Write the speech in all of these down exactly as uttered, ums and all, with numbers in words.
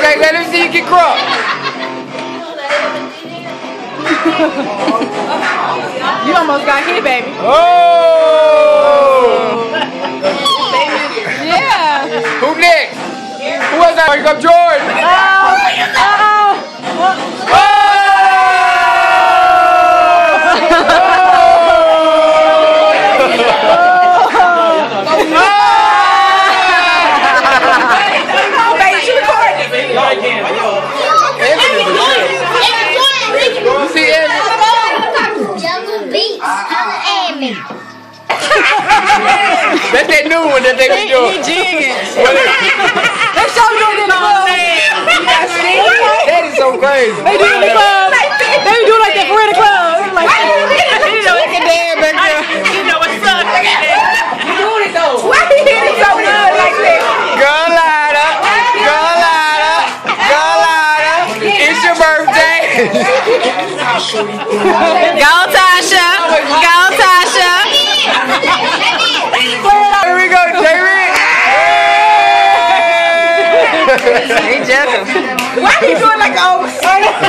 Zay, let him see you get crunk. You almost got hit, baby. Oh! Yeah. Who next? Who was that? Here come Jordan. Oh. Uh-oh. Oh! That's that new one that they be doing. He jigging. They show you in the club. That is so crazy. They do it in the club. They do like that for in the club. Like, you know, look at that, baby. You know what's up. Look at that. You doing it though. Why he hit it so good like that? Girl Lada, girl Lada, girl Lada. It's your birthday. Go Tasha. Go Tasha. Here we go, Jerry. He joking. Why he doing like oh? He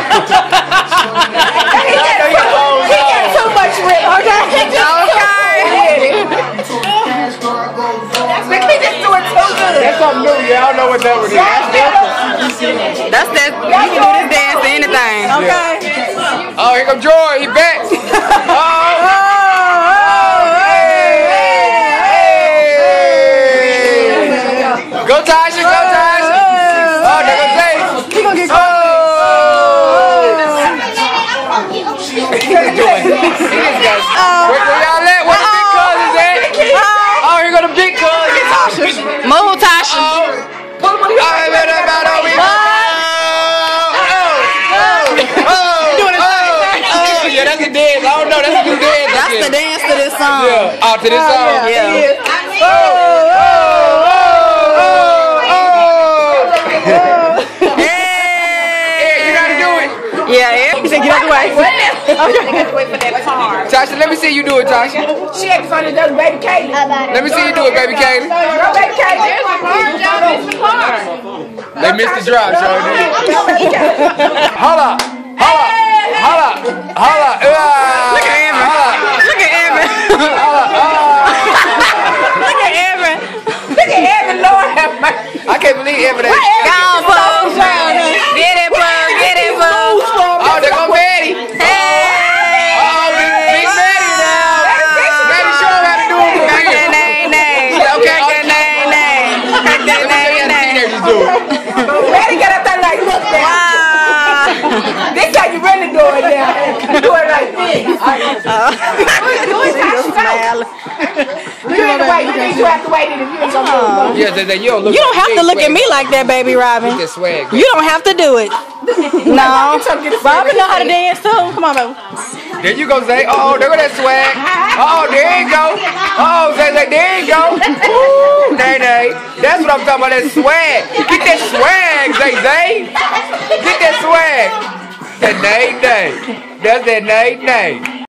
got too much rip. Okay. Okay. He just doing too good. That's something new. Yeah, I don't know what that one is. That's that. You can do this dance to anything. Okay. Oh, here come Joy. He back. Oh. Go Tasha, go Tasha. Oh, they're gonna say. He gonna get Oh. Where y'all at? Where the big cousins at? Oh, here go the big cousins. Move, Tasha. Oh. Oh, better, better, we go. Oh, oh, oh, yeah, that's a dance. I don't know, that's a new dance. That's the dance to this song. Yeah, oh, to this song. Yeah. Oh, oh, oh, oh, oh. Hey, you gotta do it. Yeah, yeah. He said get out the way. Tasha, let me see you do it, Tasha. She had to find another baby Kaylee. Let me see you do it, baby Kaylee. Girl, baby Kaylee. They missed the drop, so holla, holla, holla, holla. Look at Evan. Look at Evan. Holla, Look at Evan. Look at Evan, Lord have mercy. I can't believe Evan. Go on, Pooh. Get it, Pooh. Get it, Pooh. Oh, there go Maddie. Hey. Oh, big, big Maddie now. Maddie, show him how to do it. Crack that name, name. Crack that name, name. Crack that name, name. Just do it. Maddie got up there like, look now. This how you really do it now. You do it like this. Do it, Tasha. You ain't the way. You have to wait if you ain't gonna do it. Yeah, they, they, you don't look. You don't have to look at me like that, baby Robin. Get swag. You don't have to do it. No. Robin know how to dance too. Come on, baby. There you go, Zay. Oh, there go that swag. Oh, there you go. Oh, Zay, Zay, there you go. Woo, Nay, Nay. That's what I'm talking about, that swag. Get that swag, Zay, Zay. Get that swag. That Nay, Nay. That's that Nay, Nay.